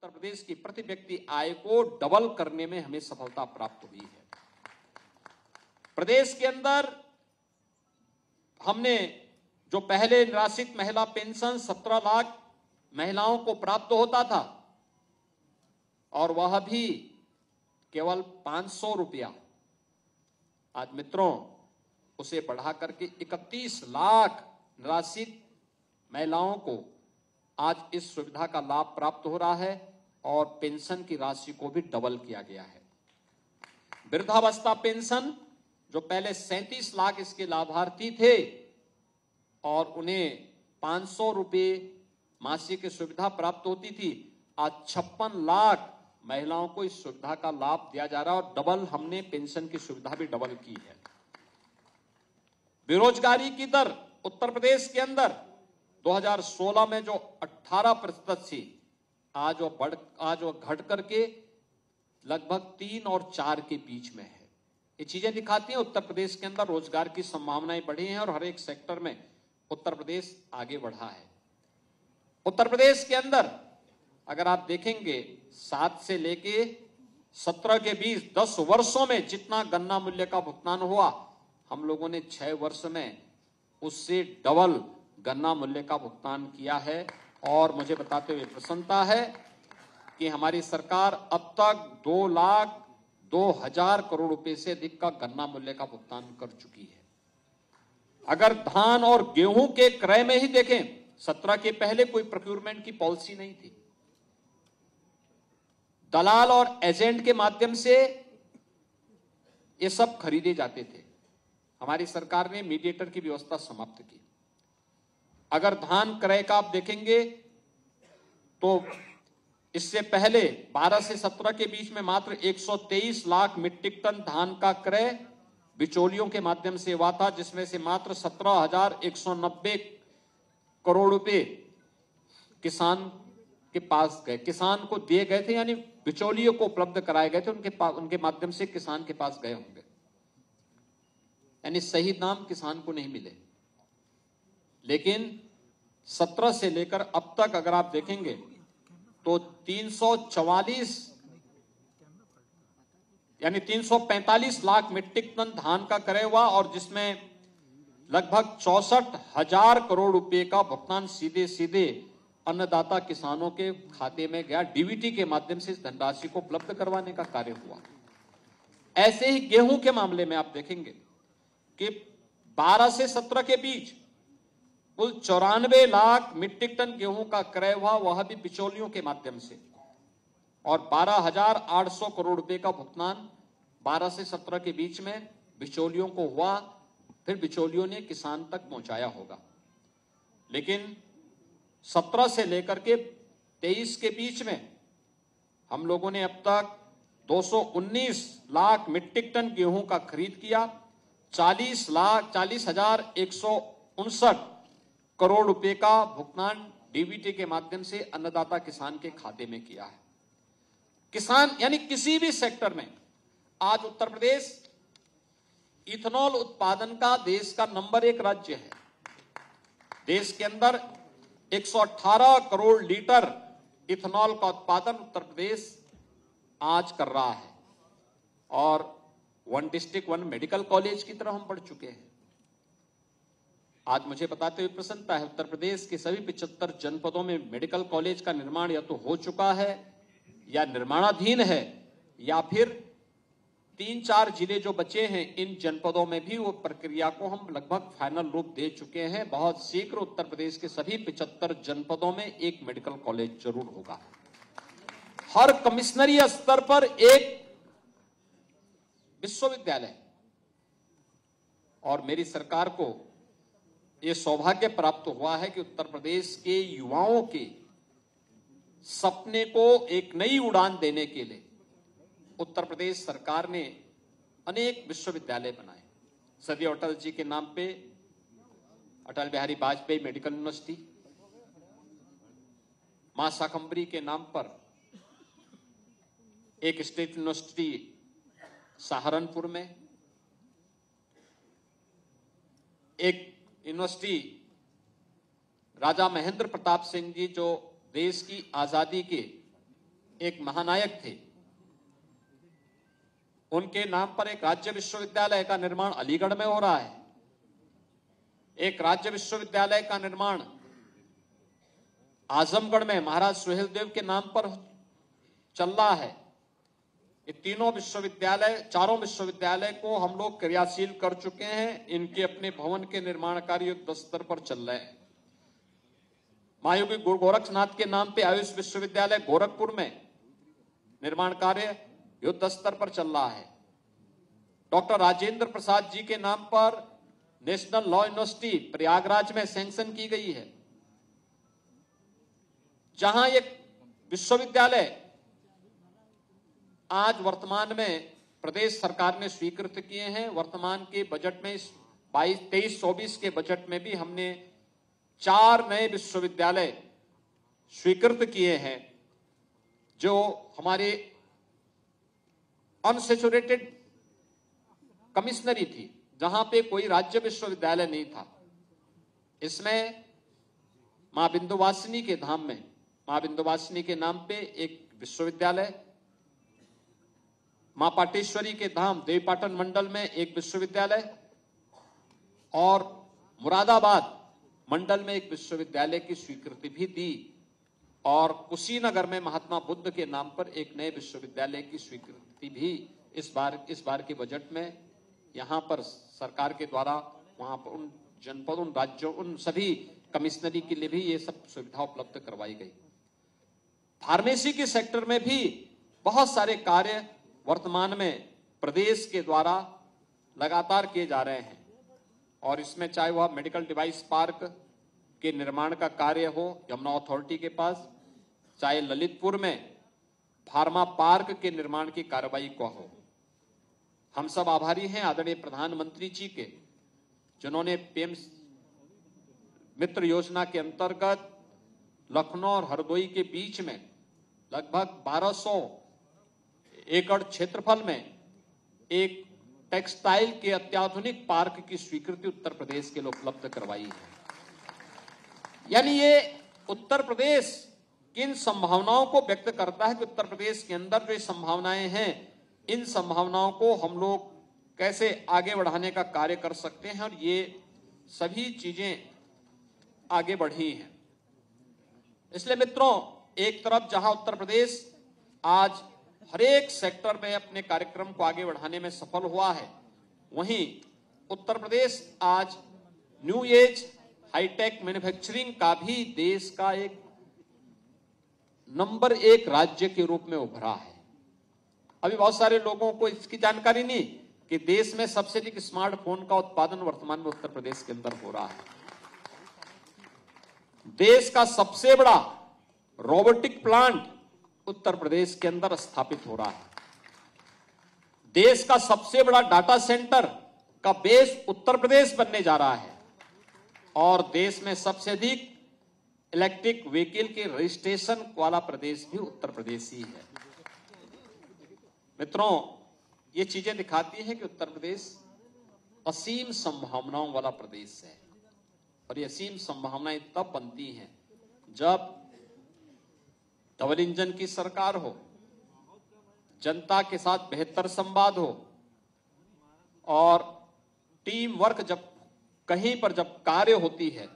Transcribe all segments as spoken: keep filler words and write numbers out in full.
उत्तर प्रदेश की प्रति व्यक्ति आय को डबल करने में हमें सफलता प्राप्त हुई है। प्रदेश के अंदर हमने जो पहले निराश्रित महिला पेंशन सत्रह लाख महिलाओं को प्राप्त होता था और वह भी केवल पांच सौ रुपया, आज मित्रों उसे बढ़ा करके इकतीस लाख निराश्रित महिलाओं को आज इस सुविधा का लाभ प्राप्त हो रहा है और पेंशन की राशि को भी डबल किया गया है। वृद्धावस्था पेंशन जो पहले सैंतीस लाख इसके लाभार्थी थे और उन्हें पांच सौ रुपये मासिक की सुविधा प्राप्त होती थी, आज छप्पन लाख महिलाओं को इस सुविधा का लाभ दिया जा रहा है और डबल हमने पेंशन की सुविधा भी डबल की है। बेरोजगारी की दर उत्तर प्रदेश के अंदर दो हज़ार सोलह में जो अठारह प्रतिशत थी, आज वो बढ़ आज वो घट करके लगभग तीन और चार के बीच में है। ये चीजें दिखाती हैं उत्तर प्रदेश के अंदर रोजगार की संभावनाएं बढ़ी हैं और हर एक सेक्टर में उत्तर प्रदेश आगे बढ़ा है। उत्तर प्रदेश के अंदर अगर आप देखेंगे सात से लेके सत्रह के बीच दस वर्षों में जितना गन्ना मूल्य का भुगतान हुआ, हम लोगों ने छह वर्ष में उससे डबल गन्ना मूल्य का भुगतान किया है। और मुझे बताते हुए प्रसन्नता है कि हमारी सरकार अब तक दो लाख दो हजार करोड़ रुपए से अधिक का गन्ना मूल्य का भुगतान कर चुकी है। अगर धान और गेहूं के क्रय में ही देखें, सत्रह के पहले कोई प्रोक्योरमेंट की पॉलिसी नहीं थी, दलाल और एजेंट के माध्यम से ये सब खरीदे जाते थे। हमारी सरकार ने मीडिएटर की व्यवस्था समाप्त की। अगर धान क्रय का आप देखेंगे तो इससे पहले बारह से सत्रह के बीच में मात्र एक सौ तेईस लाख मीट्रिक टन धान का क्रय बिचौलियों के माध्यम से हुआ था, जिसमें से मात्र सत्रह हजार एक सौ नब्बे करोड़ रुपए किसान के पास गए, किसान को दिए गए थे, यानी बिचौलियों को उपलब्ध कराए गए थे, उनके पास उनके माध्यम से किसान के पास गए होंगे, यानी सही दाम किसान को नहीं मिले। लेकिन सत्रह से लेकर अब तक अगर आप देखेंगे तो तीन सौ चवालीस यानी तीन सौ पैंतालीस लाख मीट्रिक टन धान का क्रय हुआ और जिसमें लगभग चौसठ हजार करोड़ रुपए का भुगतान सीधे सीधे अन्नदाता किसानों के खाते में गया। डीबीटी के माध्यम से इस धनराशि को उपलब्ध करवाने का कार्य हुआ। ऐसे ही गेहूं के मामले में आप देखेंगे कि बारह से सत्रह के बीच कुल चौरानवे लाख मीट्रिक टन गेहूं का क्रय हुआ, वह भी बिचौलियों के माध्यम से, और बारह हजार आठ सौ करोड़ रुपए का भुगतान बारह से सत्रह के बीच में बिचौलियों को हुआ, फिर बिचौलियों ने किसान तक पहुंचाया होगा। लेकिन सत्रह से लेकर के तेईस के बीच में हम लोगों ने अब तक दो सौ उन्नीस लाख मीट्रिक टन गेहूं का खरीद किया, चालीस लाख चालीस हजार एक सौ उनसठ करोड़ रुपए का भुगतान डीबीटी के माध्यम से अन्नदाता किसान के खाते में किया है। किसान यानी किसी भी सेक्टर में आज उत्तर प्रदेश इथेनॉल उत्पादन का देश का नंबर एक राज्य है। देश के अंदर एक सौ अठारह करोड़ लीटर इथेनॉल का उत्पादन उत्तर प्रदेश आज कर रहा है और one district one medical college की तरह हम बढ़ चुके हैं। आज मुझे बताते हुए प्रसन्नता है, उत्तर प्रदेश के सभी पिचहत्तर जनपदों में मेडिकल कॉलेज का निर्माण या तो हो चुका है या निर्माणाधीन है, या फिर तीन चार जिले जो बचे हैं इन जनपदों में भी वो प्रक्रिया को हम लगभग फाइनल रूप दे चुके हैं। बहुत शीघ्र उत्तर प्रदेश के सभी पिचहत्तर जनपदों में एक मेडिकल कॉलेज जरूर होगा। हर कमिश्नरी स्तर पर एक विश्वविद्यालय। और मेरी सरकार को यह सौभाग्य प्राप्त हुआ है कि उत्तर प्रदेश के युवाओं के सपने को एक नई उड़ान देने के लिए उत्तर प्रदेश सरकार ने अनेक विश्वविद्यालय बनाए। सदैव अटल जी के नाम पे अटल बिहारी वाजपेयी मेडिकल यूनिवर्सिटी, मां शाकंभरी के नाम पर एक स्टेट यूनिवर्सिटी सहारनपुर में, एक यूनिवर्सिटी राजा महेंद्र प्रताप सिंह जी जो देश की आजादी के एक महानायक थे, उनके नाम पर एक राज्य विश्वविद्यालय का निर्माण अलीगढ़ में हो रहा है, एक राज्य विश्वविद्यालय का निर्माण आजमगढ़ में महाराज सुहेलदेव के नाम पर चल रहा है। ये तीनों विश्वविद्यालय, चारों विश्वविद्यालय को हम लोग क्रियाशील कर चुके हैं। इनके अपने भवन के निर्माण कार्य युद्ध स्तर पर चल रहे हैं। महायोगी गुरु गोरक्षनाथ के नाम पे आयुष विश्वविद्यालय गोरखपुर में निर्माण कार्य युद्ध स्तर पर चल रहा है। डॉक्टर राजेंद्र प्रसाद जी के नाम पर नेशनल लॉ यूनिवर्सिटी प्रयागराज में सैंक्शन की गई है, जहां एक विश्वविद्यालय आज वर्तमान में प्रदेश सरकार ने स्वीकृत किए हैं। वर्तमान के बजट में इस बाईस तेईस चौबीस के बजट में भी हमने चार नए विश्वविद्यालय स्वीकृत किए हैं, जो हमारे अनसेचुरेटेड कमिश्नरी थी, जहां पे कोई राज्य विश्वविद्यालय नहीं था। इसमें मां विंध्यवासिनी के धाम में मां विंध्यवासिनी के नाम पे एक विश्वविद्यालय, मां पाटेश्वरी के धाम देवीपाटन मंडल में एक विश्वविद्यालय और मुरादाबाद मंडल में एक विश्वविद्यालय की स्वीकृति भी दी, और कुशीनगर में महात्मा बुद्ध के नाम पर एक नए विश्वविद्यालय की स्वीकृति भी इस बार इस बार के बजट में यहां पर सरकार के द्वारा वहां पर उन जनपद, उन राज्यों, उन सभी कमिश्नरी के लिए भी ये सब सुविधा उपलब्ध करवाई गई। फार्मेसी के सेक्टर में भी बहुत सारे कार्य वर्तमान में प्रदेश के द्वारा लगातार किए जा रहे हैं, और इसमें चाहे वह मेडिकल डिवाइस पार्क के निर्माण का कार्य हो यमुना अथॉरिटी के पास, चाहे ललितपुर में फार्मा पार्क के निर्माण की कार्रवाई को हो। हम सब आभारी हैं आदरणीय प्रधानमंत्री जी के, जिन्होंने पीएम मित्र योजना के अंतर्गत लखनऊ और हरदोई के बीच में लगभग बारह सौ एकड़ क्षेत्रफल में एक टेक्सटाइल के अत्याधुनिक पार्क की स्वीकृति उत्तर प्रदेश के लिए उपलब्ध करवाई है। यानी ये उत्तर प्रदेश किन संभावनाओं को व्यक्त करता है कि उत्तर प्रदेश के अंदर जो संभावनाएं हैं, इन संभावनाओं को हम लोग कैसे आगे बढ़ाने का कार्य कर सकते हैं, और ये सभी चीजें आगे बढ़ी हैं। इसलिए मित्रों, एक तरफ जहां उत्तर प्रदेश आज हर एक सेक्टर में अपने कार्यक्रम को आगे बढ़ाने में सफल हुआ है, वहीं उत्तर प्रदेश आज न्यू एज हाईटेक मैन्युफैक्चरिंग का भी देश का एक नंबर एक राज्य के रूप में उभरा है। अभी बहुत सारे लोगों को इसकी जानकारी नहीं कि देश में सबसे अधिक स्मार्टफोन का उत्पादन वर्तमान में उत्तर प्रदेश के अंदर हो रहा है। देश का सबसे बड़ा रोबोटिक प्लांट उत्तर प्रदेश के अंदर स्थापित हो रहा है। देश का सबसे बड़ा डाटा सेंटर का बेस उत्तर प्रदेश बनने जा रहा है, और देश में सबसे अधिक इलेक्ट्रिक व्हीकल के रजिस्ट्रेशन वाला प्रदेश भी उत्तर प्रदेश ही है। मित्रों, ये चीजें दिखाती हैं कि उत्तर प्रदेश असीम संभावनाओं वाला प्रदेश है, और ये असीम संभावनाएं तब बनती हैं जब डबल इंजन की सरकार हो, जनता के साथ बेहतर संवाद हो, और टीम वर्क जब कहीं पर जब कार्य होती है,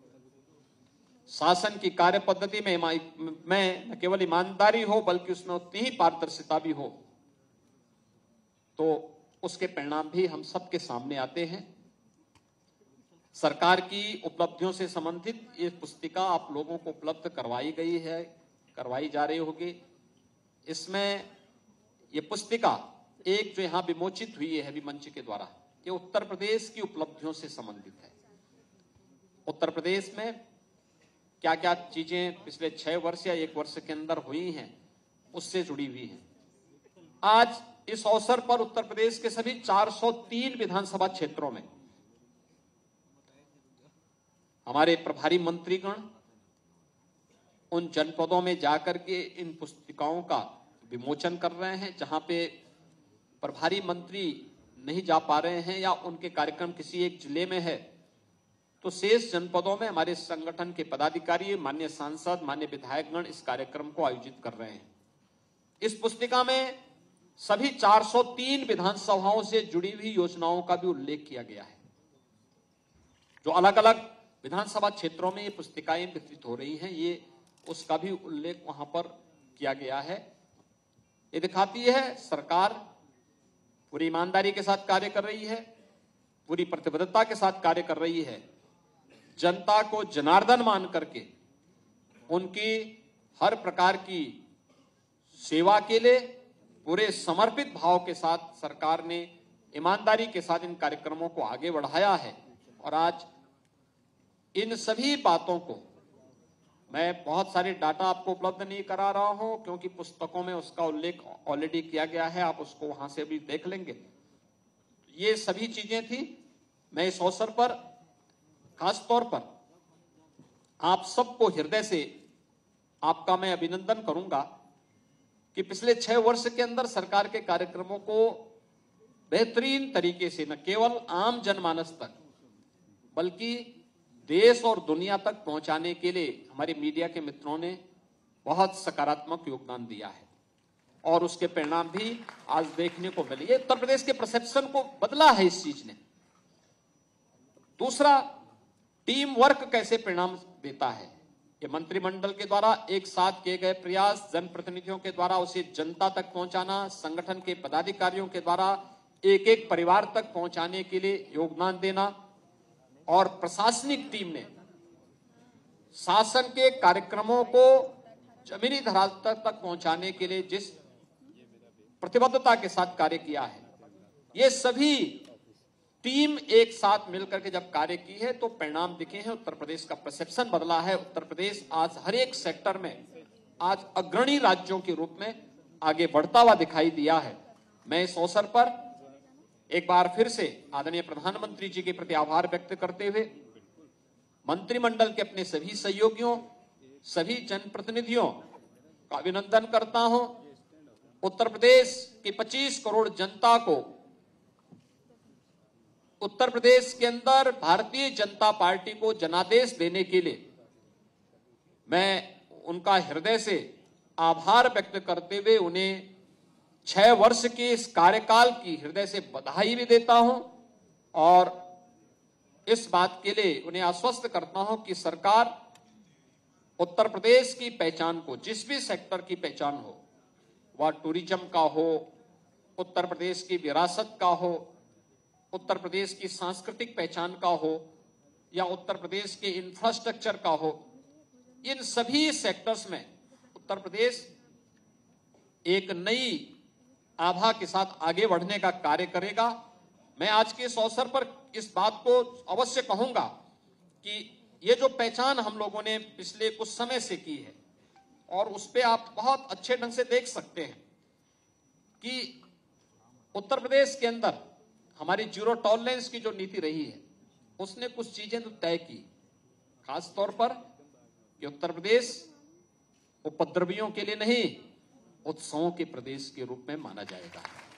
शासन की कार्य पद्धति में में न केवल ईमानदारी हो बल्कि उसमें उतनी ही पारदर्शिता भी हो, तो उसके परिणाम भी हम सबके सामने आते हैं। सरकार की उपलब्धियों से संबंधित ये पुस्तिका आप लोगों को उपलब्ध करवाई गई है, करवाई जा रही होगी। इसमें ये पुस्तिका एक जो यहां विमोचित हुई है अभी मंच के द्वारा, ये उत्तर प्रदेश की उपलब्धियों से संबंधित है। उत्तर प्रदेश में क्या क्या चीजें पिछले छह वर्ष या एक वर्ष के अंदर हुई हैं, उससे जुड़ी हुई हैं। आज इस अवसर पर उत्तर प्रदेश के सभी चार सौ तीन विधानसभा क्षेत्रों में हमारे प्रभारी मंत्रीगण उन जनपदों में जाकर के इन पुस्तिकाओं का विमोचन कर रहे हैं। जहां पे प्रभारी मंत्री नहीं जा पा रहे हैं या उनके कार्यक्रम किसी एक जिले में है, तो शेष जनपदों में हमारे संगठन के पदाधिकारी, माननीय सांसद, माननीय विधायकगण इस कार्यक्रम को आयोजित कर रहे हैं। इस पुस्तिका में सभी चार सौ तीन विधानसभाओं से जुड़ी हुई योजनाओं का भी उल्लेख किया गया है। जो अलग अलग विधानसभा क्षेत्रों में ये पुस्तिकाएं वितरित हो रही हैं, ये उसका भी उल्लेख वहां पर किया गया है। ये दिखाती है सरकार पूरी ईमानदारी के साथ कार्य कर रही है, पूरी प्रतिबद्धता के साथ कार्य कर रही है, जनता को जनार्दन मान करके उनकी हर प्रकार की सेवा के लिए पूरे समर्पित भाव के साथ सरकार ने ईमानदारी के साथ इन कार्यक्रमों को आगे बढ़ाया है। और आज इन सभी बातों को मैं बहुत सारे डाटा आपको उपलब्ध नहीं करा रहा हूं, क्योंकि पुस्तकों में उसका उल्लेख ऑलरेडी किया गया है, आप उसको वहां से भी देख लेंगे। ये सभी चीजें थी। मैं इस अवसर पर खास तौर पर आप सबको हृदय से आपका मैं अभिनंदन करूंगा कि पिछले छह वर्ष के अंदर सरकार के कार्यक्रमों को बेहतरीन तरीके से न केवल आम जनमानस तक बल्कि देश और दुनिया तक पहुंचाने के लिए हमारे मीडिया के मित्रों ने बहुत सकारात्मक योगदान दिया है और उसके परिणाम भी आज देखने को मिले। उत्तर प्रदेश के परसेप्शन को बदला है इस चीज ने। दूसरा, टीम वर्क कैसे परिणाम देता है। ये मंत्रिमंडल के द्वारा एक साथ किए गए प्रयास, जनप्रतिनिधियों के द्वारा उसे जनता तक पहुंचाना, संगठन के पदाधिकारियों के द्वारा एक एक परिवार तक पहुंचाने के लिए योगदान देना और प्रशासनिक टीम ने शासन के कार्यक्रमों को जमीनी धरातल तक पहुंचाने के लिए जिस प्रतिबद्धता के साथ कार्य किया है, ये सभी टीम एक साथ मिलकर के जब कार्य की है तो परिणाम दिखे हैं। उत्तर प्रदेश का परसेप्शन बदला है। उत्तर प्रदेश आज हर एक सेक्टर में आज अग्रणी राज्यों के रूप में आगे बढ़ता हुआ दिखाई दिया है। मैं इस अवसर पर एक बार फिर से आदरणीय प्रधानमंत्री जी के प्रति आभार व्यक्त करते हुए मंत्रिमंडल के अपने सभी सहयोगियों, सभी जनप्रतिनिधियों का अभिनंदन करता हूं। उत्तर प्रदेश की पच्चीस करोड़ जनता को उत्तर प्रदेश के अंदर भारतीय जनता पार्टी को जनादेश देने के लिए मैं उनका हृदय से आभार व्यक्त करते हुए उन्हें छह वर्ष के इस कार्यकाल की हृदय से बधाई भी देता हूं और इस बात के लिए उन्हें आश्वस्त करता हूं कि सरकार उत्तर प्रदेश की पहचान को, जिस भी सेक्टर की पहचान हो, वह टूरिज्म का हो, उत्तर प्रदेश की विरासत का हो, उत्तर प्रदेश की सांस्कृतिक पहचान का हो या उत्तर प्रदेश के इंफ्रास्ट्रक्चर का हो, इन सभी सेक्टर्स में उत्तर प्रदेश एक नई आभा के साथ आगे बढ़ने का कार्य करेगा। मैं आज के इस अवसर पर इस बात को अवश्य कहूंगा कि ये जो पहचान हम लोगों ने पिछले कुछ समय से की है और उस पे आप बहुत अच्छे ढंग से देख सकते हैं कि उत्तर प्रदेश के अंदर हमारी जीरो टॉलरेंस की जो नीति रही है उसने कुछ चीजें तो तय की, खास तौर पर कि उत्तर प्रदेश उपद्रवियों के लिए नहीं, उत्सवों के प्रदेश के रूप में माना जाएगा।